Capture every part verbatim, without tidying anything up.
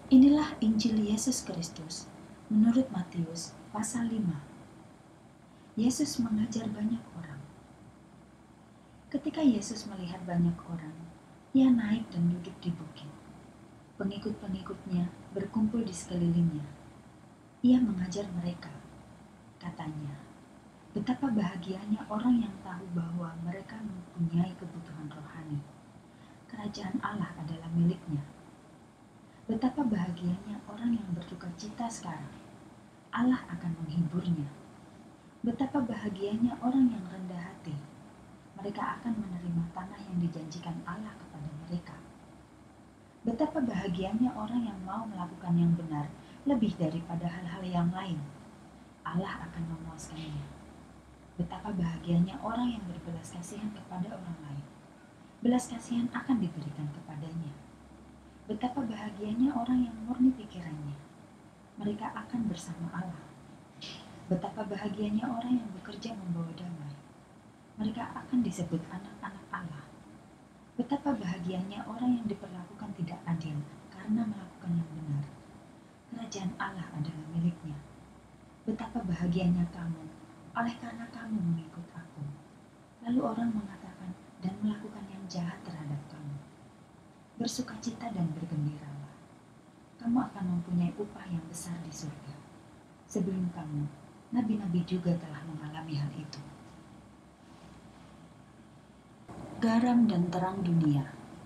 Inilah Injil Yesus Kristus menurut Matius pasal lima. Yesus mengajar banyak orang. Ketika Yesus melihat banyak orang, ia naik dan duduk di bukit. Pengikut-pengikutnya berkumpul di sekelilingnya. Ia mengajar mereka. Katanya, betapa bahagianya orang yang tahu bahwa mereka mempunyai kebutuhan rohani. Kerajaan Allah adalah miliknya. Betapa bahagianya orang yang berduka cita sekarang. Allah akan menghiburnya. Betapa bahagianya orang yang rendah hati. Mereka akan menerima tanah yang dijanjikan Allah kepada mereka. Betapa bahagianya orang yang mau melakukan yang benar lebih daripada hal-hal yang lain. Allah akan memuaskannya. Betapa bahagianya orang yang berbelas kasihan kepada orang lain. Belas kasihan akan diberikan kepadanya. Betapa bahagianya orang yang murni pikirannya. Mereka akan bersama Allah. Betapa bahagianya orang yang bekerja membawa damai. Mereka akan disebut anak-anak Allah. Betapa bahagianya orang yang diperlakukan tidak adil karena melakukan yang benar. Kerajaan Allah adalah miliknya. Betapa bahagianya kamu oleh karena kamu mengikut aku. Lalu orang mengatakan dan melakukan yang jahat terhadap kamu. Bersukacita dan bergembiralah. Kamu akan mempunyai upah yang besar di surga. Sebelum kamu, nabi-nabi juga telah mengalami hal itu. Garam dan terang dunia.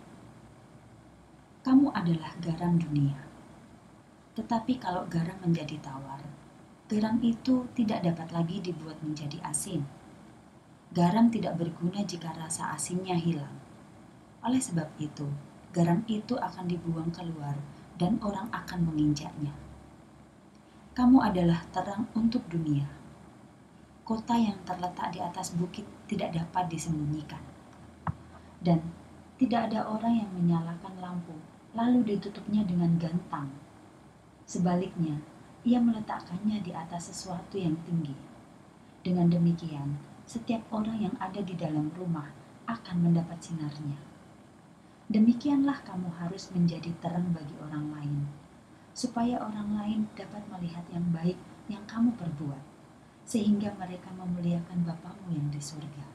Kamu adalah garam dunia. Tetapi kalau garam menjadi tawar, garam itu tidak dapat lagi dibuat menjadi asin. Garam tidak berguna jika rasa asinnya hilang. Oleh sebab itu, garam itu akan dibuang keluar dan orang akan menginjaknya. Kamu adalah terang untuk dunia. Kota yang terletak di atas bukit tidak dapat disembunyikan. Dan tidak ada orang yang menyalakan lampu lalu ditutupnya dengan gantang. Sebaliknya, ia meletakkannya di atas sesuatu yang tinggi. Dengan demikian, setiap orang yang ada di dalam rumah akan mendapat sinarnya. Demikianlah kamu harus menjadi terang bagi orang lain, supaya orang lain dapat melihat yang baik yang kamu perbuat, sehingga mereka memuliakan Bapamu yang di surga.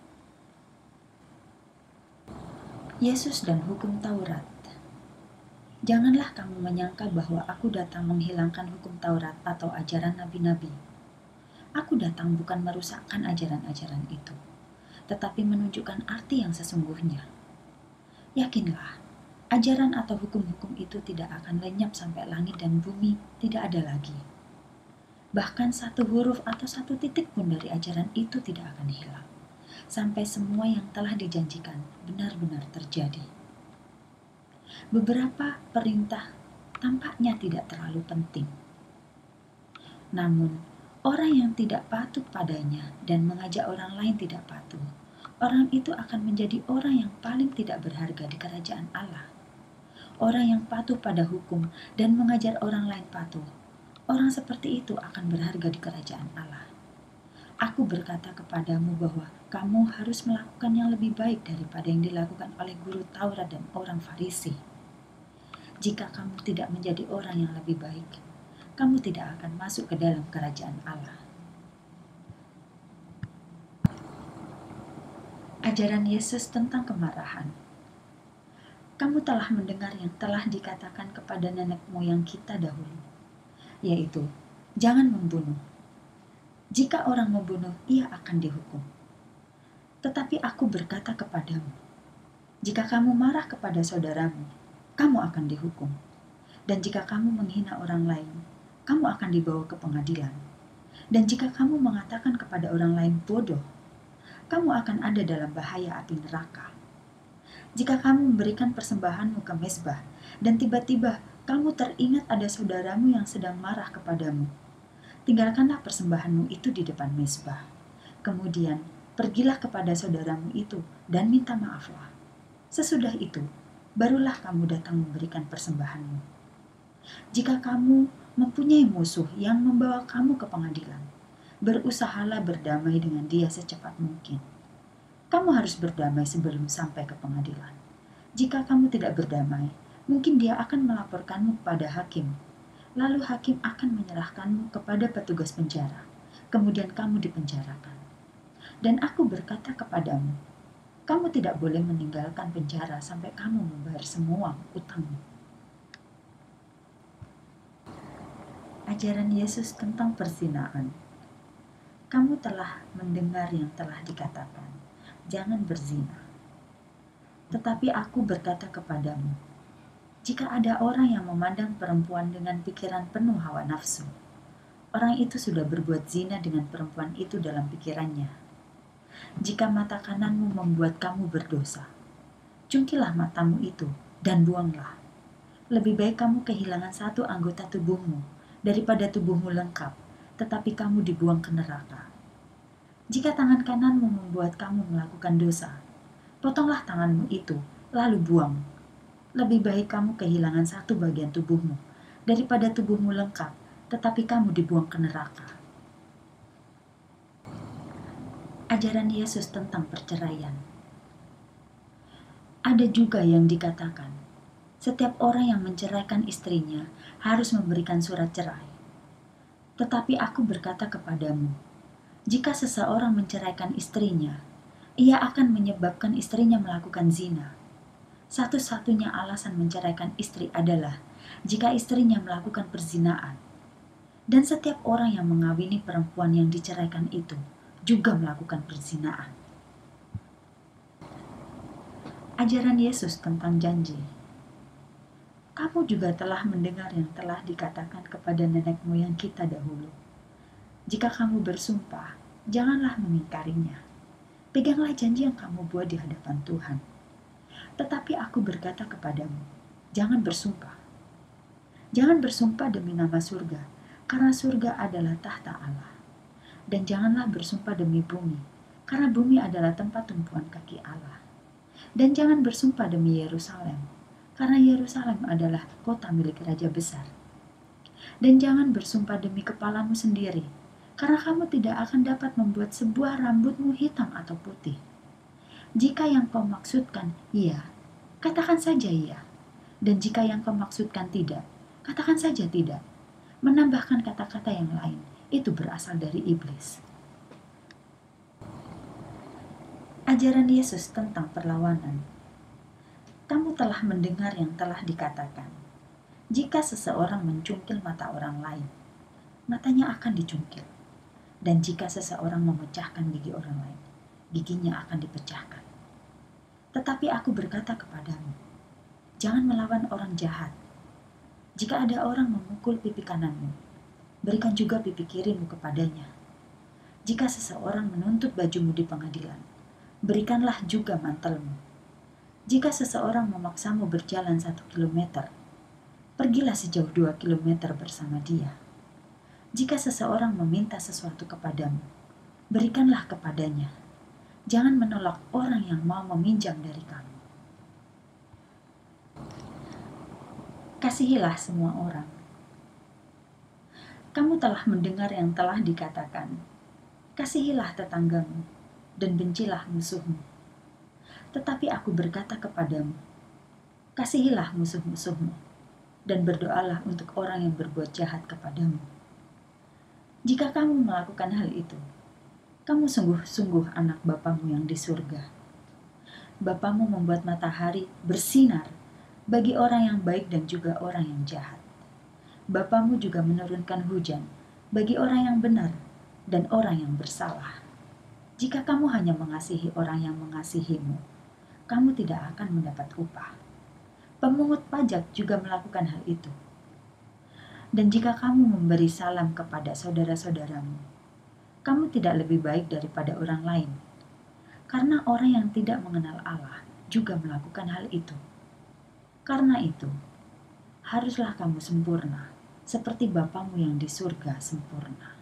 Yesus dan hukum Taurat. Janganlah kamu menyangka bahwa aku datang menghilangkan hukum Taurat atau ajaran nabi-nabi. Aku datang bukan merusakkan ajaran-ajaran itu, tetapi menunjukkan arti yang sesungguhnya. Yakinlah, ajaran atau hukum-hukum itu tidak akan lenyap sampai langit dan bumi tidak ada lagi. Bahkan satu huruf atau satu titik pun dari ajaran itu tidak akan hilang, sampai semua yang telah dijanjikan benar-benar terjadi. Beberapa perintah tampaknya tidak terlalu penting. Namun, orang yang tidak patuh padanya dan mengajak orang lain tidak patuh, orang itu akan menjadi orang yang paling tidak berharga di kerajaan Allah. Orang yang patuh pada hukum dan mengajar orang lain patuh, orang seperti itu akan berharga di kerajaan Allah. Aku berkata kepadamu bahwa kamu harus melakukan yang lebih baik daripada yang dilakukan oleh guru Taurat dan orang Farisi. Jika kamu tidak menjadi orang yang lebih baik, kamu tidak akan masuk ke dalam kerajaan Allah. Ajaran Yesus tentang kemarahan. Kamu telah mendengar yang telah dikatakan kepada nenek moyang kita dahulu, yaitu, jangan membunuh. Jika orang membunuh, ia akan dihukum. Tetapi aku berkata kepadamu, jika kamu marah kepada saudaramu, kamu akan dihukum. Dan jika kamu menghina orang lain, kamu akan dibawa ke pengadilan. Dan jika kamu mengatakan kepada orang lain bodoh, kamu akan ada dalam bahaya api neraka. Jika kamu memberikan persembahanmu ke mezbah, dan tiba-tiba kamu teringat ada saudaramu yang sedang marah kepadamu, tinggalkanlah persembahanmu itu di depan mezbah. Kemudian, pergilah kepada saudaramu itu dan minta maaflah. Sesudah itu, barulah kamu datang memberikan persembahanmu. Jika kamu mempunyai musuh yang membawa kamu ke pengadilan, berusahalah berdamai dengan dia secepat mungkin. Kamu harus berdamai sebelum sampai ke pengadilan. Jika kamu tidak berdamai, Mungkin dia akan melaporkanmu kepada hakim, lalu hakim akan menyerahkanmu kepada petugas penjara, kemudian kamu dipenjarakan. Dan aku berkata kepadamu, kamu tidak boleh meninggalkan penjara sampai kamu membayar semua utangmu. Ajaran Yesus tentang perzinaan. Kamu telah mendengar yang telah dikatakan, jangan berzina. Tetapi aku berkata kepadamu, jika ada orang yang memandang perempuan dengan pikiran penuh hawa nafsu, orang itu sudah berbuat zina dengan perempuan itu dalam pikirannya. Jika mata kananmu membuat kamu berdosa, cungkilah matamu itu dan buanglah. Lebih baik kamu kehilangan satu anggota tubuhmu daripada tubuhmu lengkap, tetapi kamu dibuang ke neraka. Jika tangan kananmu membuat kamu melakukan dosa, potonglah tanganmu itu, lalu buang. Lebih baik kamu kehilangan satu bagian tubuhmu daripada tubuhmu lengkap, tetapi kamu dibuang ke neraka. Ajaran Yesus tentang perceraian. Ada juga yang dikatakan, setiap orang yang menceraikan istrinya harus memberikan surat cerai. Tetapi aku berkata kepadamu, jika seseorang menceraikan istrinya, ia akan menyebabkan istrinya melakukan zina. Satu-satunya alasan menceraikan istri adalah jika istrinya melakukan perzinaan. Dan setiap orang yang mengawini perempuan yang diceraikan itu juga melakukan perzinaan. Ajaran Yesus tentang janji. Kamu juga telah mendengar yang telah dikatakan kepada nenek moyang kita dahulu. Jika kamu bersumpah, janganlah mengingkarinya. Peganglah janji yang kamu buat di hadapan Tuhan. Tetapi aku berkata kepadamu, jangan bersumpah. Jangan bersumpah demi nama surga, karena surga adalah tahta Allah. Dan janganlah bersumpah demi bumi, karena bumi adalah tempat tumpuan kaki Allah. Dan jangan bersumpah demi Yerusalem, karena Yerusalem adalah kota milik Raja Besar. Dan jangan bersumpah demi kepalamu sendiri, karena kamu tidak akan dapat membuat sebuah rambutmu hitam atau putih. Jika yang kau maksudkan iya, katakan saja iya. Dan jika yang kau maksudkan tidak, katakan saja tidak. Menambahkan kata-kata yang lain, itu berasal dari iblis. Ajaran Yesus tentang perlawanan. Kamu telah mendengar yang telah dikatakan, jika seseorang mencungkil mata orang lain, matanya akan dicungkil. Dan jika seseorang memecahkan gigi orang lain, giginya akan dipecahkan. Tetapi aku berkata kepadamu, jangan melawan orang jahat. Jika ada orang memukul pipi kananmu, berikan juga pipi kirimu kepadanya. Jika seseorang menuntut bajumu di pengadilan, berikanlah juga mantelmu. Jika seseorang memaksamu berjalan satu kilometer, pergilah sejauh dua kilometer bersama dia. Jika seseorang meminta sesuatu kepadamu, berikanlah kepadanya. Jangan menolak orang yang mau meminjam dari kamu. Kasihilah semua orang. Kamu telah mendengar yang telah dikatakan, kasihilah tetanggamu dan bencilah musuhmu. Tetapi aku berkata kepadamu, kasihilah musuh-musuhmu, dan berdoalah untuk orang yang berbuat jahat kepadamu. Jika kamu melakukan hal itu, kamu sungguh-sungguh anak Bapamu yang di surga. Bapamu membuat matahari bersinar bagi orang yang baik dan juga orang yang jahat. Bapamu juga menurunkan hujan bagi orang yang benar dan orang yang bersalah. Jika kamu hanya mengasihi orang yang mengasihimu, kamu tidak akan mendapat upah. Pemungut pajak juga melakukan hal itu. Dan jika kamu memberi salam kepada saudara-saudaramu, kamu tidak lebih baik daripada orang lain. Karena orang yang tidak mengenal Allah juga melakukan hal itu. Karena itu, haruslah kamu sempurna, seperti Bapamu yang di surga sempurna.